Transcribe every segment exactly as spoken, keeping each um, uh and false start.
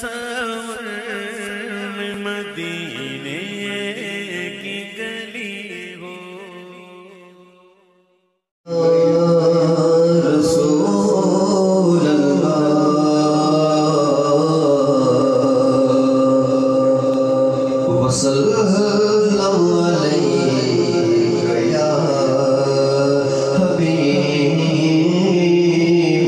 तसव्वुर में मदीने की गली हो। रसूल अल्लाह वसल्लल्लाहु अलैहि या हबीब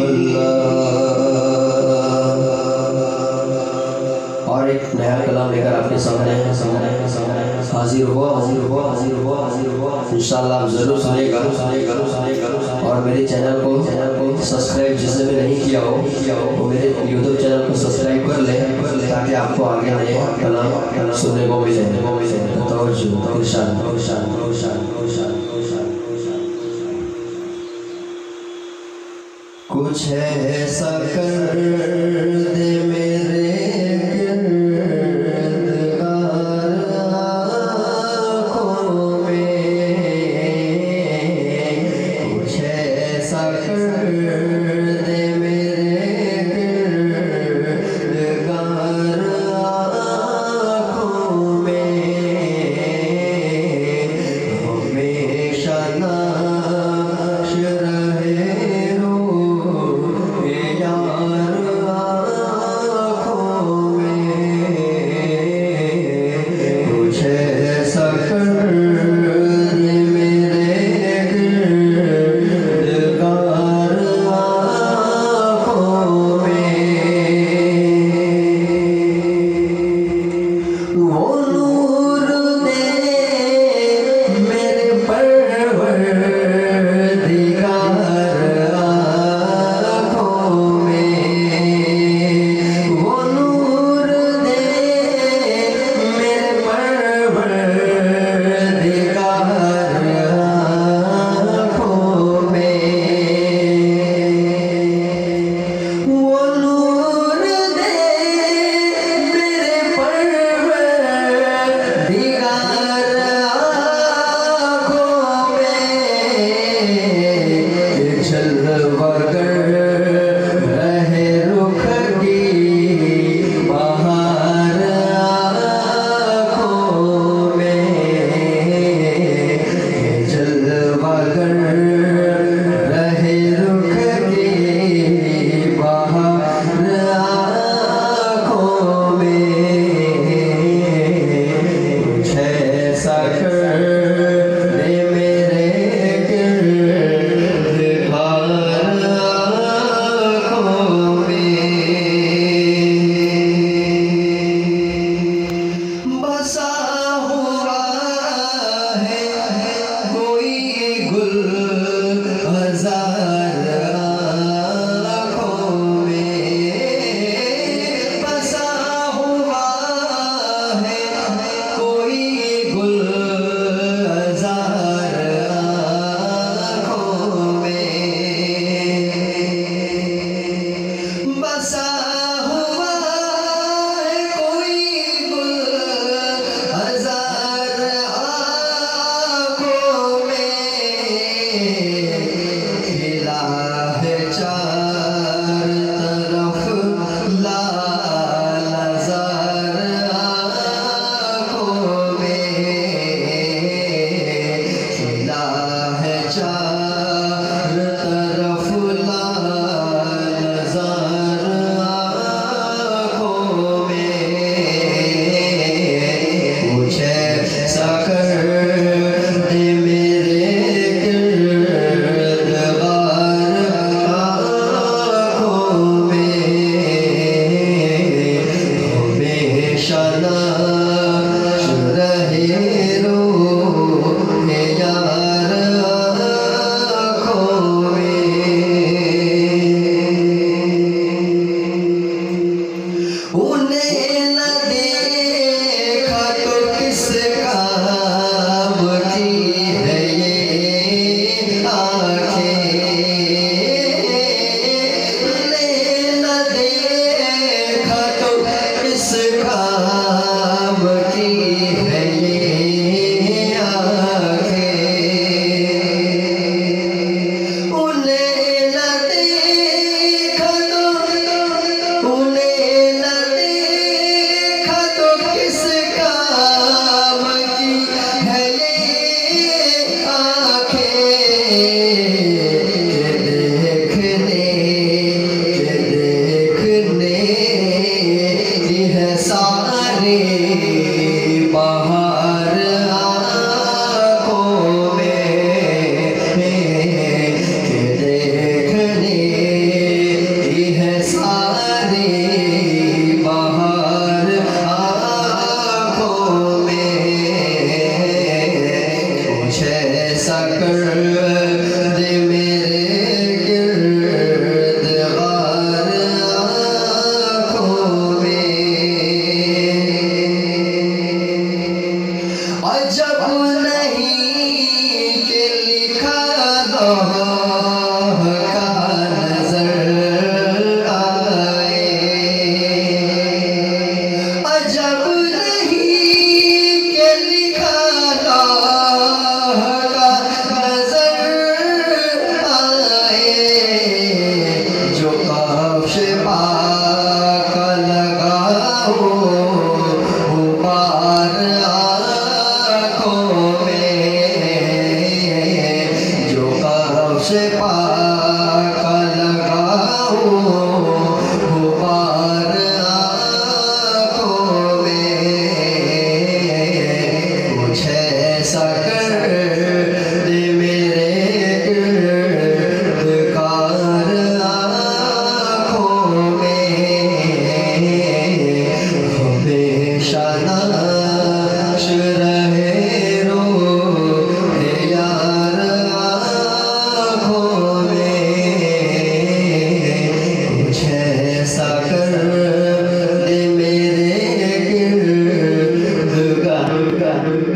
अल्लाह। और एक नया कलाम लेकर आपके सामने हाजिर हुआ हाजिर हुआ हाजिर हुआ हाजिर हुआ इंशाअल्लाह आप जरूर सुनेगा सुनेगा सुनेगा। और मेरे चैनल को चैनल को सब्सक्राइब जिसने भी नहीं किया हो किया हो वो मेरे यूट्यूब चैनल को सब्सक्राइब कर ले ताकि आपको आगे नए कलाम सुनने को मिले को मिले। तवज्जो इरशाद इरशाद इरशाद इरशाद इरशाद। कुछ ऐसा कर दे मेरे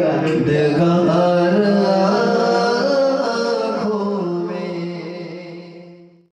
बंदगानी